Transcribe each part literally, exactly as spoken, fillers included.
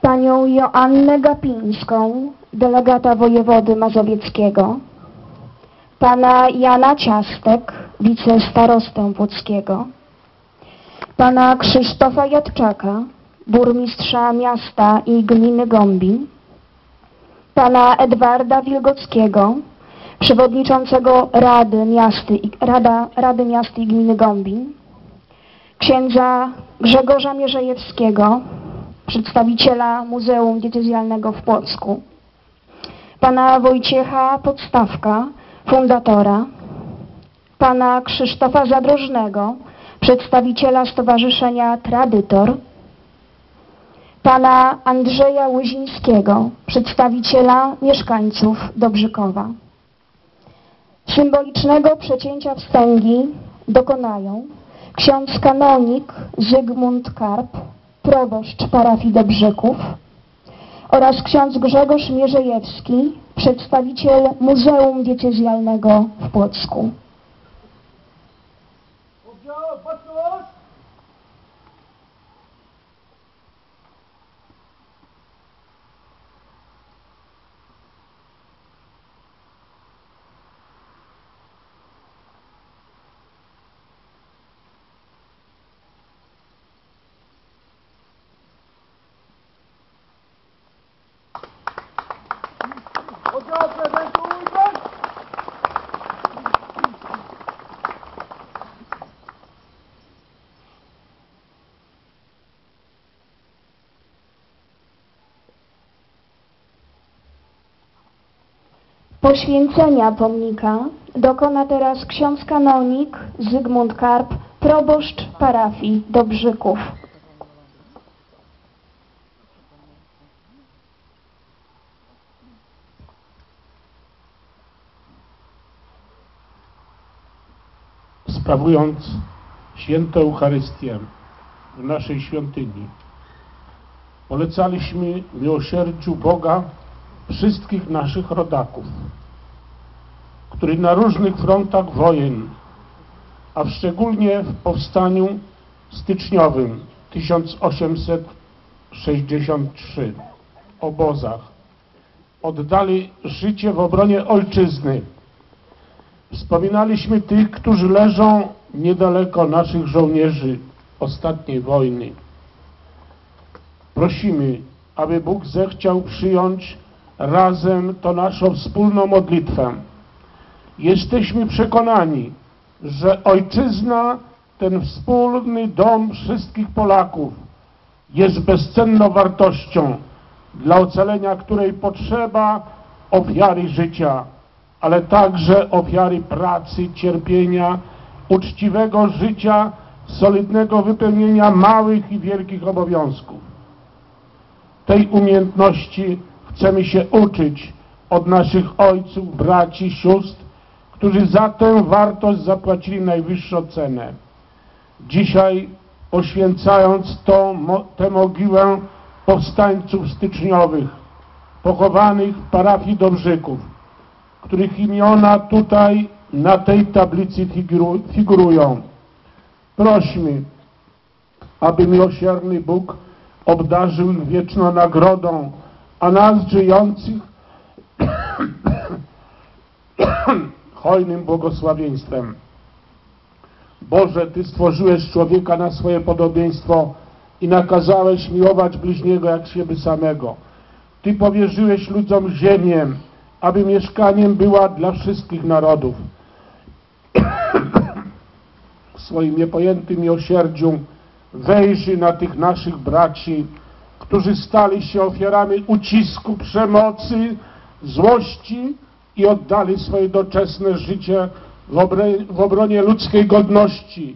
panią Joannę Gapińską, delegata wojewody mazowieckiego, pana Jana Ciastek, wicestarostę łódzkiego, pana Krzysztofa Jadczaka, burmistrza miasta i gminy Gombin, pana Edwarda Wilgockiego, przewodniczącego Rady, Miasty i, Rada, Rady Miast i Gminy Gombin, księdza Grzegorza Mierzejewskiego, przedstawiciela Muzeum Diecezjalnego w Płocku, pana Wojciecha Podstawka, fundatora, pana Krzysztofa Zadrożnego, przedstawiciela Stowarzyszenia Tradytor, pana Andrzeja Łyzińskiego, przedstawiciela mieszkańców Dobrzykowa. Symbolicznego przecięcia wstęgi dokonają ksiądz kanonik Zygmunt Karp, proboszcz parafii Dobrzyków, oraz ksiądz Grzegorz Mierzejewski, przedstawiciel Muzeum Diecezjalnego w Płocku. Poświęcenia pomnika dokona teraz ksiądz kanonik Zygmunt Karp, proboszcz parafii Dobrzyków. Sprawując świętą Eucharystię w naszej świątyni, polecaliśmy miłosierdziu Boga wszystkich naszych rodaków, którzy na różnych frontach wojen, a szczególnie w powstaniu styczniowym tysiąc osiemset sześćdziesiątym trzecim obozach oddali życie w obronie ojczyzny. Wspominaliśmy tych, którzy leżą niedaleko naszych żołnierzy ostatniej wojny. Prosimy, aby Bóg zechciał przyjąć razem to naszą wspólną modlitwę. Jesteśmy przekonani, że ojczyzna, ten wspólny dom wszystkich Polaków, jest bezcenną wartością, dla ocalenia której potrzeba ofiary życia, ale także ofiary pracy, cierpienia, uczciwego życia, solidnego wypełnienia małych i wielkich obowiązków. Tej umiejętności chcemy się uczyć od naszych ojców, braci, sióstr, którzy za tę wartość zapłacili najwyższą cenę. Dzisiaj, poświęcając tą, tę mogiłę powstańców styczniowych, pochowanych w parafii Dobrzyków, których imiona tutaj na tej tablicy figuru, figurują, prośmy, aby miłosierny Bóg obdarzył ich wieczną nagrodą, a nas żyjących hojnym błogosławieństwem. Boże, Ty stworzyłeś człowieka na swoje podobieństwo i nakazałeś miłować bliźniego jak siebie samego. Ty powierzyłeś ludziom ziemię, aby mieszkaniem była dla wszystkich narodów. W swoim niepojętym miłosierdziu wejrzyj na tych naszych braci, którzy stali się ofiarami ucisku, przemocy, złości i oddali swoje doczesne życie w, obronie, w obronie ludzkiej godności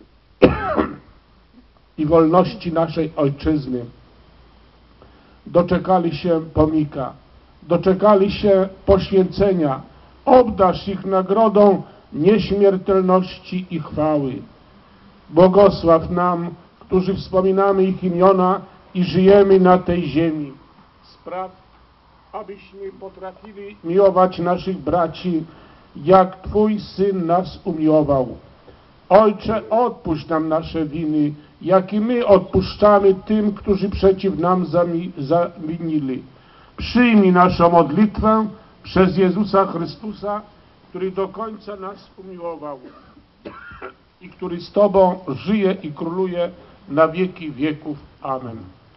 i wolności naszej ojczyzny. Doczekali się pomnika, doczekali się poświęcenia. Obdarz ich nagrodą nieśmiertelności i chwały. Błogosław nam, którzy wspominamy ich imiona i żyjemy na tej ziemi. Spraw, abyśmy potrafili miłować naszych braci, jak Twój Syn nas umiłował. Ojcze, odpuść nam nasze winy jak i my odpuszczamy tym, którzy przeciw nam zami- zawinili. Przyjmij naszą modlitwę przez Jezusa Chrystusa, który do końca nas umiłował i który z Tobą żyje i króluje na wieki wieków. Amen.